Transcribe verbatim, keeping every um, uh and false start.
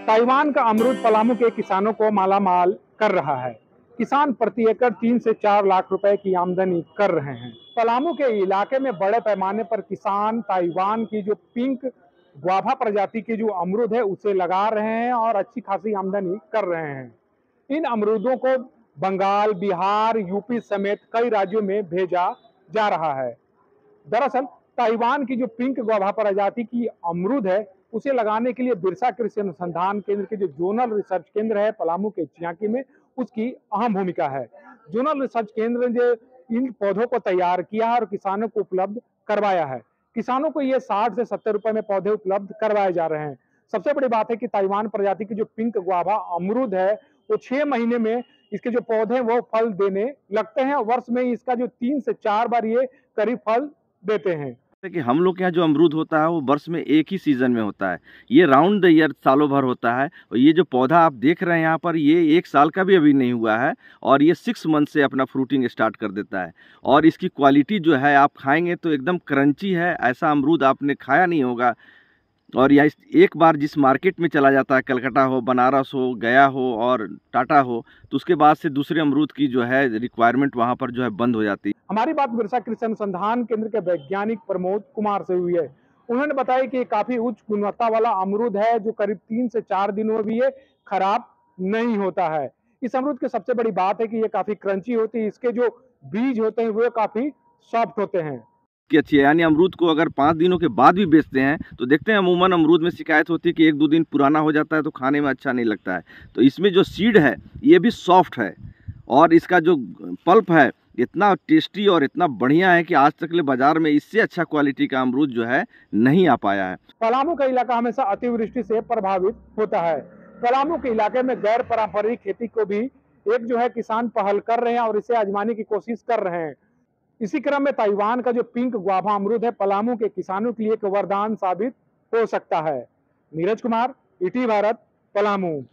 Taiwan का अमरूद पलामू के किसानों को मालामाल कर रहा है। किसान प्रति एकड़ तीन से चार लाख रुपए की आमदनी कर रहे हैं। पलामू के इलाके में बड़े पैमाने पर किसान ताइवान की जो पिंक ग्वाभा प्रजाति की जो अमरूद है उसे लगा रहे हैं और अच्छी खासी आमदनी कर रहे हैं। इन अमरूदों को बंगाल, बिहार, यूपी समेत कई राज्यों में भेजा जा रहा है। दरअसल ताइवान की जो पिंक ग्वाभा प्रजाति की अमरूद है उसे लगाने के लिए बिरसा कृषि अनुसंधान केंद्र के जो जोनल रिसर्च केंद्र है पलामू के चियाकी में, उसकी अहम भूमिका है। जोनल रिसर्च केंद्र ने इन पौधों को तैयार किया और किसानों को उपलब्ध करवाया है। किसानों को ये साठ से सत्तर रुपए में पौधे उपलब्ध करवाए जा रहे हैं। सबसे बड़ी बात है कि ताइवान प्रजाति की जो पिंक ग्वाभा अमरूद है वो छह महीने में इसके जो पौधे वो फल देने लगते हैं। वर्ष में इसका जो तीन से चार बार ये करीब फल देते हैं। कि हम लोग के यहाँ जो अमरूद होता है वो वर्ष में एक ही सीजन में होता है। ये राउंड द ईयर सालों भर होता है। और ये जो पौधा आप देख रहे हैं यहाँ पर, ये एक साल का भी अभी नहीं हुआ है और ये सिक्स मंथ से अपना फ्रूटिंग स्टार्ट कर देता है। और इसकी क्वालिटी जो है आप खाएंगे तो एकदम क्रंची है। ऐसा अमरूद आपने खाया नहीं होगा। और यह एक बार जिस मार्केट में चला जाता है, कलकत्ता हो, बनारस हो, गया हो और टाटा हो, तो उसके बाद से दूसरे अमरूद की जो है रिक्वायरमेंट वहाँ पर जो है बंद हो जाती है। हमारी बात बिरसा कृषि अनुसंधान केंद्र के वैज्ञानिक प्रमोद कुमार से हुई है। उन्होंने बताया कि काफी उच्च गुणवत्ता वाला अमरूद है जो करीब तीन से चार दिनों में भी ये खराब नहीं होता है। इस अमरूद की सबसे बड़ी बात है कि ये काफी क्रंची होती है। इसके जो बीज होते हैं वो काफी सॉफ्ट होते हैं कि अच्छी है। यानी अमरूद को अगर पाँच दिनों के बाद भी बेचते हैं तो देखते हैं अमूमन अमरूद में शिकायत होती है कि एक दो दिन पुराना हो जाता है तो खाने में अच्छा नहीं लगता है। तो इसमें जो सीड है ये भी सॉफ्ट है और इसका जो पल्प है इतना टेस्टी और इतना बढ़िया है कि आज तक ले बाजार में इससे अच्छा क्वालिटी का अमरूद जो है नहीं आ पाया है। पलामू का इलाका हमेशा अतिवृष्टि से प्रभावित होता है। पलामू के इलाके में गैर पारंपरिक खेती को भी एक जो है किसान पहल कर रहे हैं और इसे आजमाने की कोशिश कर रहे हैं। इसी क्रम में ताइवान का जो पिंक ग्वाभा अमरूद है पलामू के किसानों के लिए एक वरदान साबित हो सकता है। नीरज कुमार, ईटी भारत, पलामू।